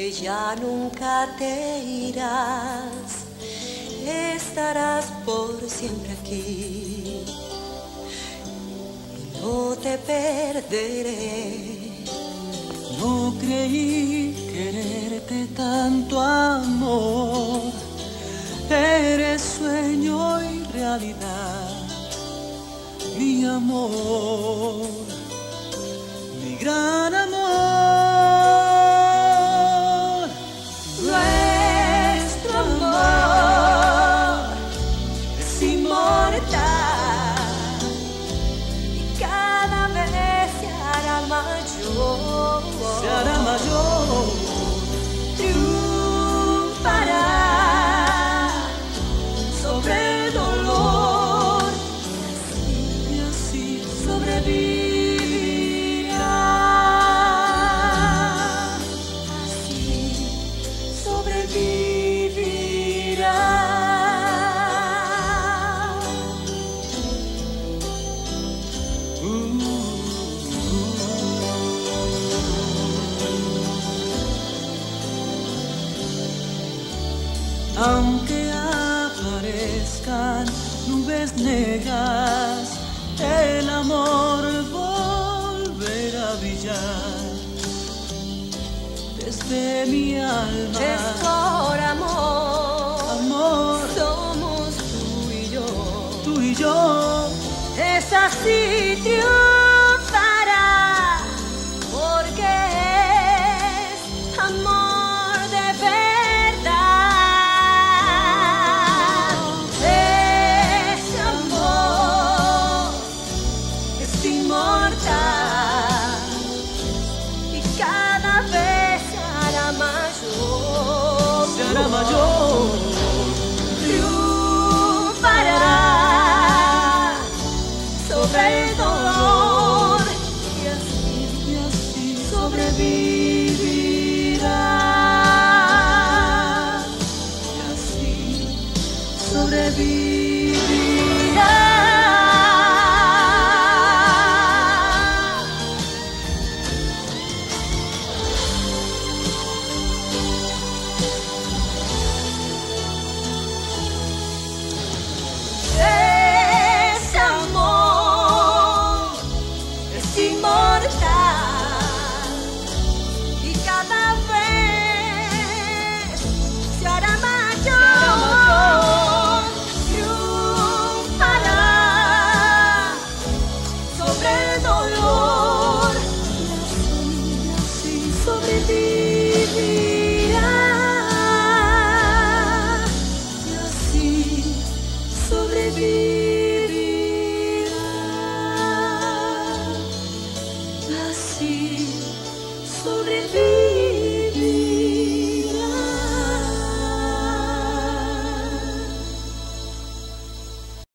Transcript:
que ya nunca te irás, estarás por siempre aquí y no te perderé. No creí quererte tanto, amor. Eres sueño y realidad, mi amor, mi gran amor. Nuestro amor es inmortal y cada vez se hará mayor. Se hará mayor. Triunfará sobre el dolor y así sobrevivirá. Así sobrevivirá. Aunque aparezcan nubes negras, el amor volverá a brillar desde mi alma. Es por amor, Amor, somos tú y yo. Es así, triunfará, porque es amor de verdad. Ese amor es inmortal y cada vez se hará mayor. se hará mayor. Triunfará sobre el dolor y así sobrevivirá. Y así sobrevivirá. Ese amor es inmortal y cada vez se hará mayor. Triunfará sobre el dolor y así sobrevivirá.